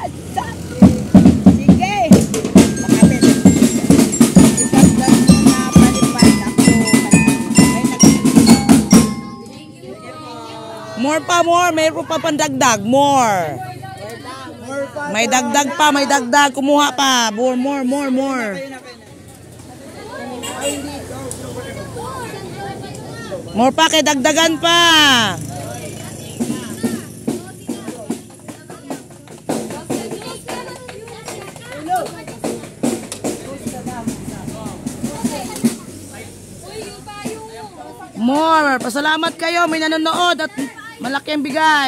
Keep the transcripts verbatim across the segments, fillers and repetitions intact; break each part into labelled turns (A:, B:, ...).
A: Sige. Makapit. Isagdag mo na palipad ako.
B: More pa, more. Mayroon pa pandagdag. More. May dagdag pa, may dagdag. Kumuha pa. More, more, more, more. More pa, kay dagdagan pa. More. Pasalamat kayo. May nanonood at malaki ang bigay.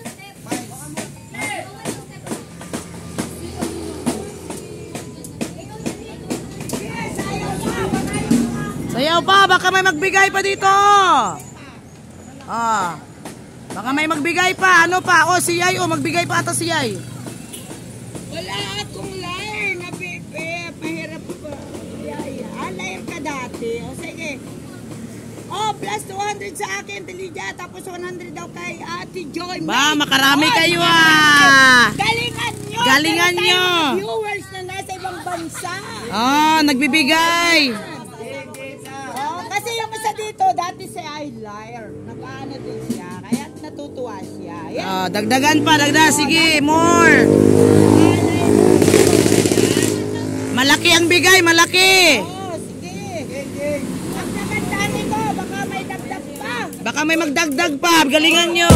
B: Sayaw pa. Baka may magbigay pa dito. Ah. Baka may magbigay pa. Ano pa? O, si Yay. O, magbigay pa ata si Yay.
A: Wala akong layer na bebe. Mahirap pa. Ah, layer ka dati. O, sige. Oh, plus two hundred sa akin, Tilidja. Tapos one hundred daw kay Ate Joy.
B: Ba, makarami oh, kayo ah.
A: Galingan nyo.
B: Galingan nyo.
A: Viewers na nasa ibang bansa.
B: Oh, nagbibigay.
A: Oh, kasi yung isa dito, dati si Eyeliner. Nakaano din siya. Kaya natutuwa siya. Yan.
B: Oh, dagdagan pa, dagdag. Sige, more. Malaki ang bigay, malaki.
A: Oh,
B: baka may magdagdag pa. Galingan nyo.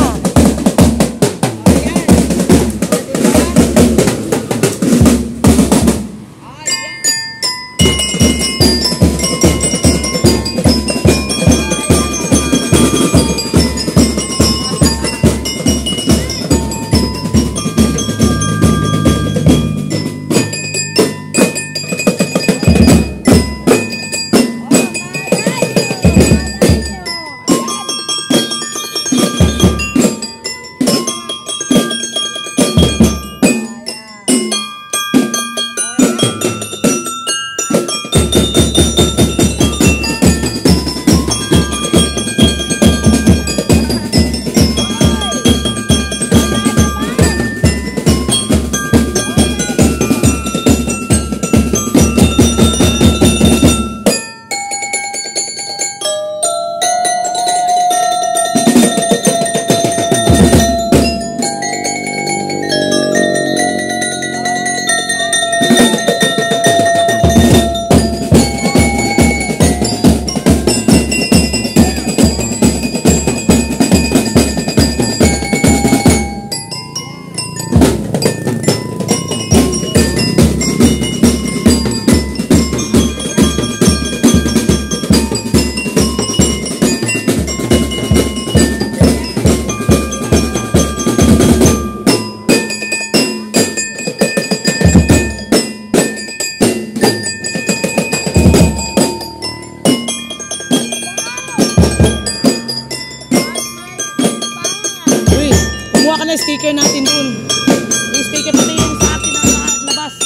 B: Sticker natin dun. Yung sticker pati yung sa akin ang labas.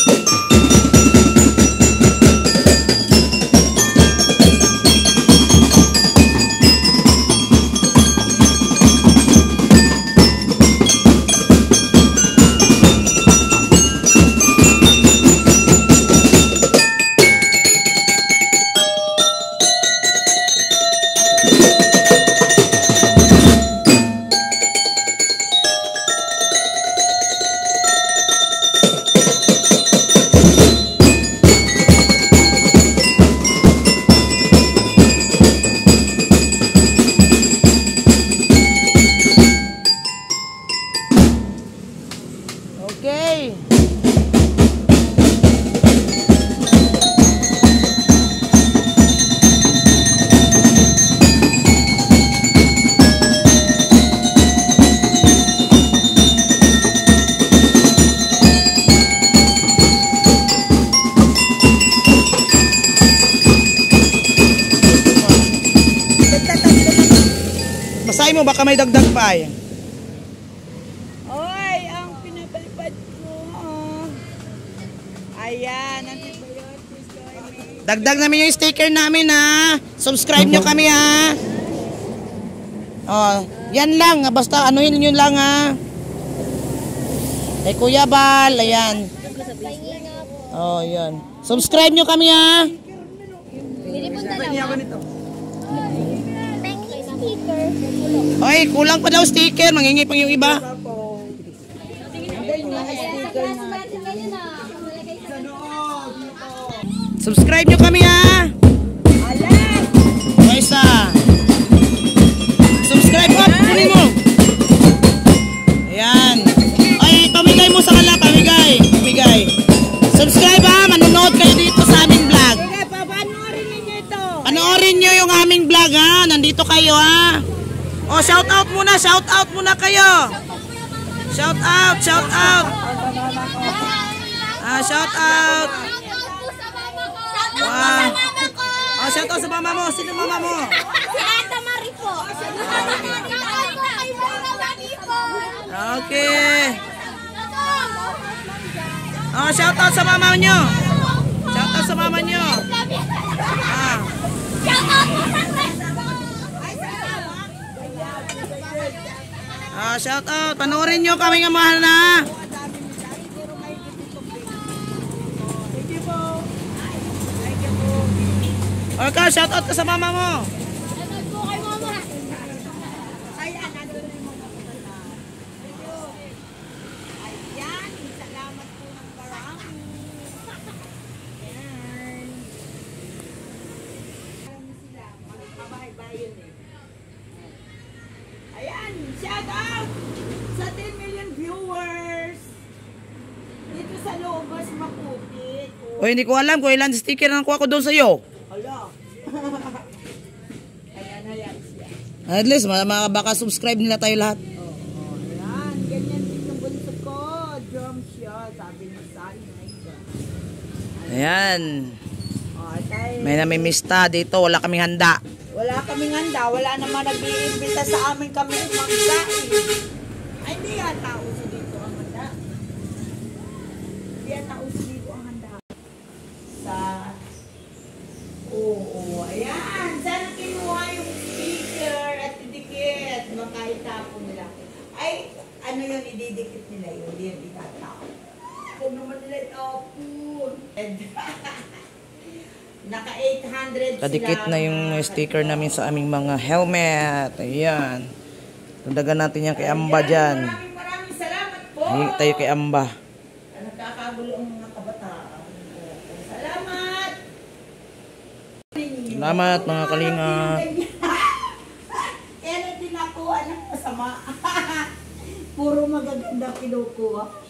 B: Okay. Basahin mo, baka may dagdag pa eh.
A: Oy, ang pinapalipad ko. Ayan, antibiotics.
B: Dagdag namin yung sticker namin ha. Subscribe nyo kami ha. Oh, yan lang. Basta anuhin nyo lang ha. Kay Kuya Bal, ayan. Oh, yan. Subscribe nyo kami ha.
C: Bili po dalawa. Thank you, sticker.
B: Oy, kulang pa daw sticker. Mangingi pang yung iba. Subscribe nyo kami ha. O isa. Subscribe mo. Kunin mo. Ayan. Ay, pamigay mo sa kanila. Pamigay. Pamigay. Subscribe ha. Manonood kayo dito sa aming vlog.
A: Sige, papanoorin ninyo ito.
B: Panoorin nyo yung aming vlog ha. Nandito kayo ha. O, shout out muna. Shout out muna kayo. Shout out. Shout out. Ah, shout out. Wow. Oh, shout out sa mama mo. Sino mama mo?
C: Si Ata Marie po.
B: Okay. Oh, shout out sa mama nyo. Shout out sa mama nyo. Ah. Ah, shout out. Panoorin nyo kami nga mahal na. Okay, shout out ka sa mama mo.
A: Ayan, salamat po ng marami. Ayan. Alam sila, magbabahay-bayan eh. Ayan, shout out sa ten million viewers. Dito sa Lobos, Makupit.
B: Oy, hindi ko alam kung ilan sticker na nakuha ko doon sa iyo.
A: Hala. Ayan, ayan siya.
B: At least, mga baka subscribe nila tayo lahat.
A: Oo, oh, ayan. Ganyan din yung bunso ko. Drum siya. Sabi ni Sally.
B: Ayan.
A: Oh, tayo.
B: May namimista dito. Wala kaming handa.
A: Wala kaming handa. Wala naman nag-iimbita sa amin kami magkain. Ay, hindi yata uso dito ang handa. Hindi yata uso dito ang handa. Sa... Oo, ayan. Sana kinuha yung sticker at didikit. Makaitapon nila. Ay, ano yung ididikit nila yun? Hindi yung itatapon. Kung naman nila itapon. Naka eight hundred sila.
B: Kadikit na yung sticker namin sa aming mga helmet. Ayan. Tundagan natin yan kay Amba dyan.
A: Maraming maraming salamat po.
B: Hingi tayo kay Amba.
A: Nagkakagulo ang mga kabataan. Salamat!
B: Salamat mga kalingap.
A: Kaya din ako, anak masama. Puro magaganda kinukuha.